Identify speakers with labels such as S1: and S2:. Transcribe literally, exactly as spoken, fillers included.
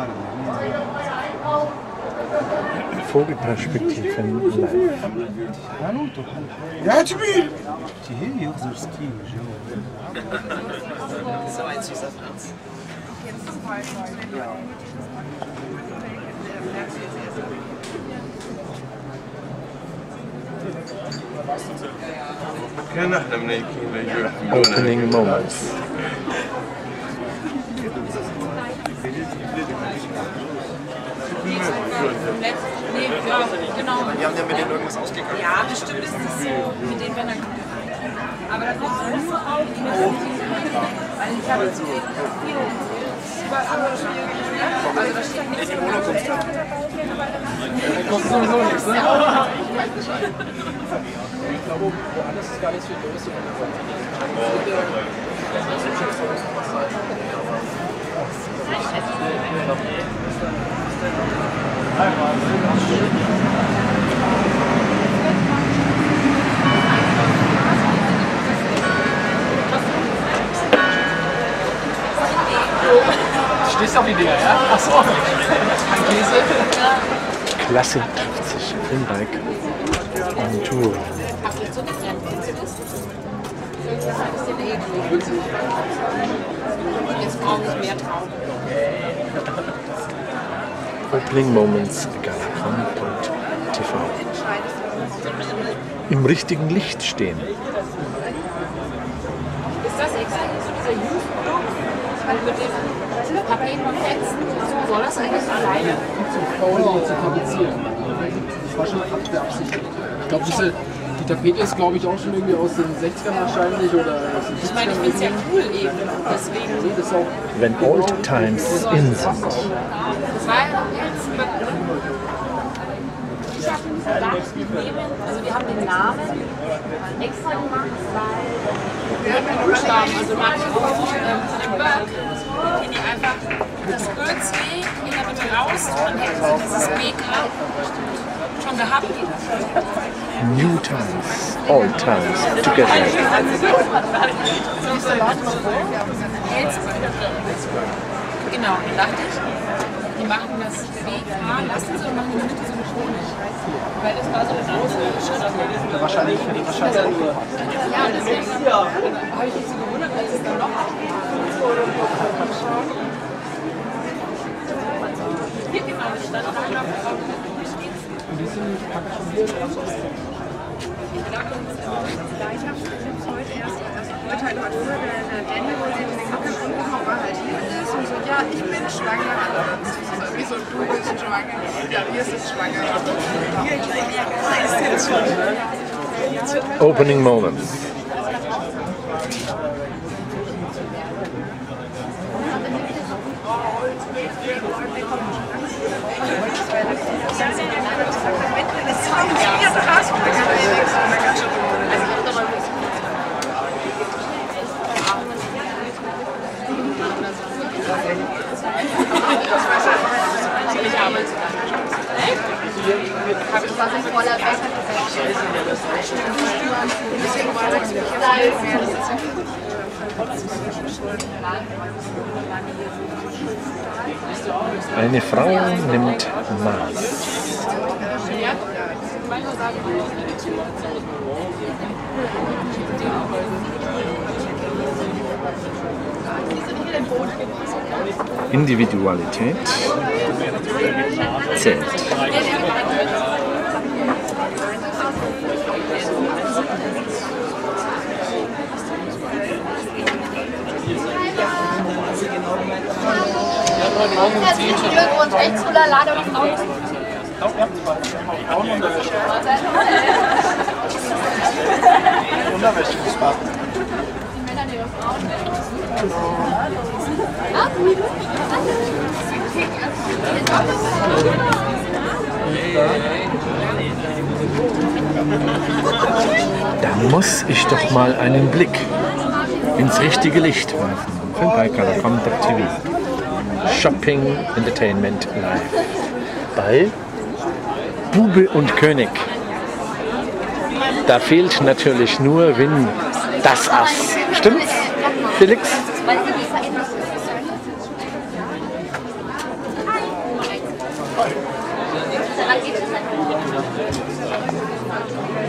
S1: Vogelperspektiven live.
S2: يا جميل تهي يخزر سكي جو
S3: So ein süßer Franz.
S4: كان احنا منيكين يجوا يحملونا.
S1: Opening moments.
S5: Nee, ja, genau.
S3: Wir haben ja mit denen irgendwas ausgegangen.
S5: Ja, bestimmt ist es so mit den Männern gemeint. Aber da kommt es nur auf die Menschen, weil ich habe jetzt viel über andere Spiele gespielt. Also da steht nichts
S3: Die Monokunst.
S2: Da kommt sowieso nichts, ne? Ich glaube, woanders ist gar nicht so los. Stehst du auf die Dinger, ja? Achso. Ein Käse.
S1: Klasse trifft sich Filmbike on Tour.
S5: Jetzt brauchen wir mehr Trauben.
S1: Opening Moments Galacom Punkt T V. Im richtigen Licht stehen.
S5: Ist das extra so dieser Youth-Look? Weil mit den Tapeten und Fetzen, so soll das eigentlich alleine?
S2: Zu faul, die zu tapezieren. Das war schon absichtlich. Ich glaube, diese, die Tapete ist, glaube ich, auch schon irgendwie aus den sechzigern wahrscheinlich oder aus den
S5: Ich meine, ich finde es ja cool eben. Deswegen.
S2: Das ist auch
S1: Wenn Old Times in sind.
S5: Das war ja jetzt. Ich habe mir gedacht, wir nehmen, also wir haben den Namen extra gemacht, weil wir haben ja Buchstaben, also manche von dem Berg, die die einfach das Ö-C in der Mitte raus und hätten sie dieses B K schon gehabt.
S1: New Times, Old Times, together.
S5: Genau, dann dachte ich, die machen das B K, lassen sie und machen in der Mitte so eine Krone. Weil das war so eine große Schrift.
S2: wahrscheinlich, wahrscheinlich nur.
S5: Ja, deswegen habe ich mich so gewundert, dass es dann noch hier genau, das stand da noch.
S2: Und die sind praktisch schon hier.
S6: Ja, ich habe es heute erst, also heute halt heute früher der Daniel, wo sie den Kampf angerufen, ob er halt hier ist und so, ja, ich bin schwanger. Wieso, du bist schwanger? Ja, wir sind schwanger. Hier gleich, ist jetzt schon.
S1: Opening Moments.
S6: Was ich voller Becher
S1: Eine Frau nimmt Maß. Individualität zählt.
S6: Herzlichen Glückwunsch, echt cooler Lader und Frauen.
S2: Unterwäsche gespart.
S6: Die Männer, die ihre Frauen
S1: Da muss ich doch mal einen Blick ins richtige Licht werfen. Filmbike Galacom Punkt T V. Shopping Entertainment Live. Bei Bube und König. Da fehlt natürlich nur Win das Ass. Stimmt's, Felix?
S5: dann geht es halt.